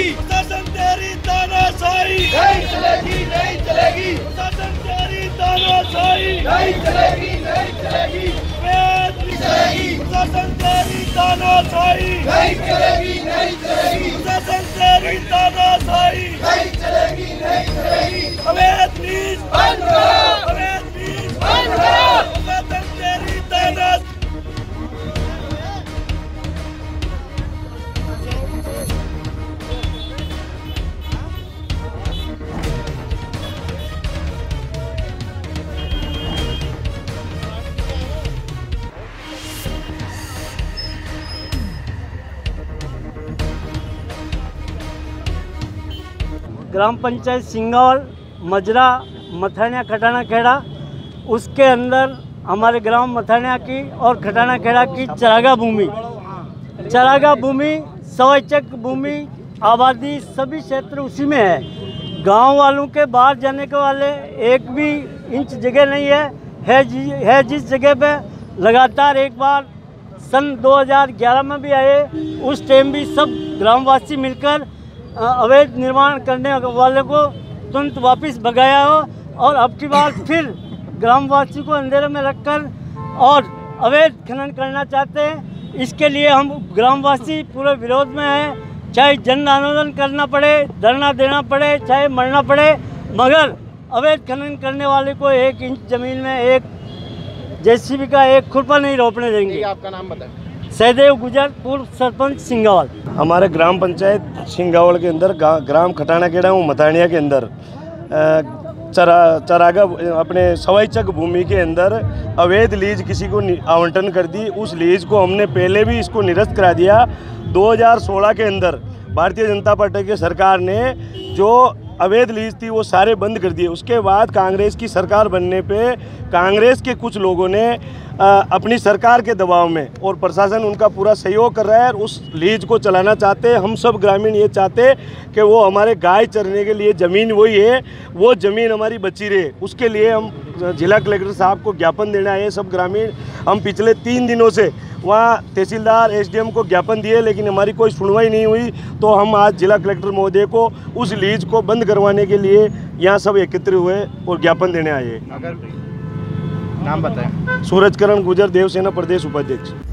चलेगी, प्रशासन तेरी तानाशाही नहीं चलेगी, नहीं चलेगी, प्रशासन तेरी तानाशाही नहीं चलेगी, नहीं चलेगी, चलेगी, प्रशासन तेरी तानाशाही नहीं चलेगी, नहीं चलेगी, प्रशासन तेरी तानाशाही नहीं चलेगी, नहीं चलेगी, अवैध लीज बंद करो, अवैध लीज बंद करो, प्रशासन तेरी तानाशाही। ग्राम पंचायत सिंगावल, मजरा, मथानिया, खटाना खेड़ा, उसके अंदर हमारे ग्राम मथानिया की और खटाना खेड़ा की चरागा भूमि, सवाईचक भूमि, आबादी सभी क्षेत्र उसी में है। गांव वालों के बाहर जाने के वाले एक भी इंच जगह नहीं है जिस जगह पे लगातार एक बार सन 2011 में भी आए, उस टाइम भी सब ग्रामवासी मिलकर अवैध निर्माण करने वाले को तुरंत वापस भगाया हो, और अब की बार फिर ग्रामवासी को अंधेरे में रखकर और अवैध खनन करना चाहते हैं। इसके लिए हम ग्रामवासी पूरे विरोध में हैं, चाहे जन आंदोलन करना पड़े, धरना देना पड़े, चाहे मरना पड़े, मगर अवैध खनन करने वाले को 1 इंच ज़मीन में एक जेसीबी का एक खुरपा नहीं रोपने देंगे। आपका नाम बताएं। सहदेव गुजर, पूर्व सरपंच सिंगावल। हमारे ग्राम पंचायत सिंगावल के अंदर ग्राम खटाना खेड़ा मथानिया के अंदर चरागा अपने सवाईचक भूमि के अंदर अवैध लीज किसी को आवंटन कर दी। उस लीज को हमने पहले भी इसको निरस्त करा दिया। 2016 के अंदर भारतीय जनता पार्टी की सरकार ने जो अवैध लीज थी वो सारे बंद कर दिए। उसके बाद कांग्रेस की सरकार बनने पे कांग्रेस के कुछ लोगों ने अपनी सरकार के दबाव में, और प्रशासन उनका पूरा सहयोग कर रहा है, उस लीज को चलाना चाहते हैं। हम सब ग्रामीण ये चाहते कि वो हमारे गाय चरने के लिए ज़मीन वही है, वो ज़मीन हमारी बची रहे। उसके लिए हम जिला कलेक्टर साहब को ज्ञापन देने आए सब ग्रामीण। हम पिछले 3 दिनों से वहाँ तहसीलदार एसडीएम को ज्ञापन दिए, लेकिन हमारी कोई सुनवाई नहीं हुई। तो हम आज जिला कलेक्टर महोदय को उस लीज को बंद करवाने के लिए यहाँ सब एकत्र हुए और ज्ञापन देने आए। अगर नाम बताएं। सूरजकरण गुजर, देवसेना प्रदेश उपाध्यक्ष।